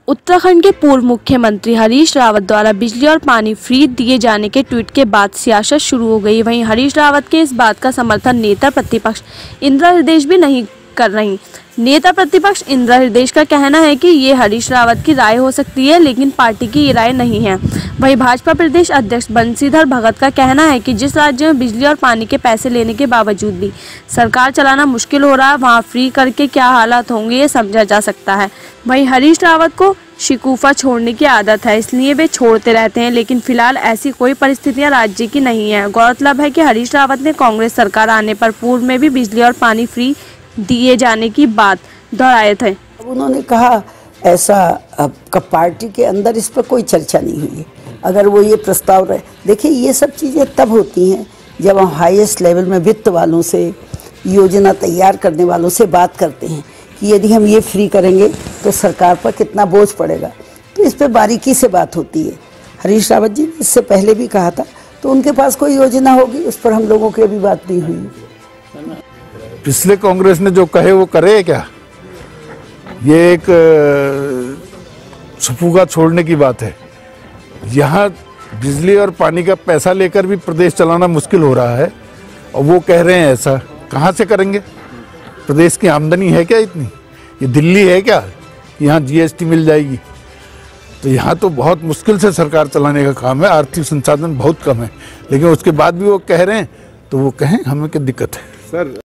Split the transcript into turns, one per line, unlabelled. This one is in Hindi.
उत्तराखंड के पूर्व मुख्यमंत्री हरीश रावत द्वारा बिजली और पानी फ्री दिए जाने के ट्वीट के बाद सियासत शुरू हो गई। वहीं हरीश रावत के इस बात का समर्थन नेता प्रतिपक्ष इंदिरा हृदयेश भी नहीं कर रही। नेता प्रतिपक्ष इंदिरा हृदयेश का कहना है कि ये हरीश रावत की राय हो सकती है, लेकिन पार्टी की ये राय नहीं है। वहीं भाजपा प्रदेश अध्यक्ष बंशीधर भगत का कहना है कि जिस राज्य में बिजली और पानी के पैसे लेने के बावजूद भी सरकार चलाना मुश्किल हो रहा है, वहाँ फ्री करके क्या हालात होंगे ये समझा जा सकता है। वहीं हरीश रावत को शिकूफा छोड़ने की आदत है, इसलिए वे छोड़ते रहते हैं, लेकिन फिलहाल ऐसी कोई परिस्थितियां राज्य की नहीं है। गौरतलब है कि हरीश रावत ने कांग्रेस सरकार आने पर पूर्व में भी बिजली और पानी फ्री दिए जाने की बात दोहराए थे।
उन्होंने कहा ऐसा अब पार्टी के अंदर इस पर कोई चर्चा नहीं हुई है। अगर वो ये प्रस्ताव रहे, देखिए ये सब चीज़ें तब होती हैं जब हम हाईएस्ट लेवल में वित्त वालों से, योजना तैयार करने वालों से बात करते हैं कि यदि हम ये फ्री करेंगे तो सरकार पर कितना बोझ पड़ेगा। तो इस पर बारीकी से बात होती है। हरीश रावत जी ने इससे पहले भी कहा था, तो उनके पास कोई योजना होगी, उस पर हम लोगों की अभी बात नहीं हुई।
पिछले कांग्रेस ने जो कहे वो करे क्या? ये एक सफूगा छोड़ने की बात है। यहाँ बिजली और पानी का पैसा लेकर भी प्रदेश चलाना मुश्किल हो रहा है और वो कह रहे हैं ऐसा। कहाँ से करेंगे? प्रदेश की आमदनी है क्या इतनी? ये दिल्ली है क्या यहाँ जीएसटी मिल जाएगी? तो यहाँ तो बहुत मुश्किल से सरकार चलाने का काम है। आर्थिक संसाधन बहुत कम है, लेकिन उसके बाद भी वो कह रहे हैं, तो वो कहें हमें क्या दिक्कत है? सर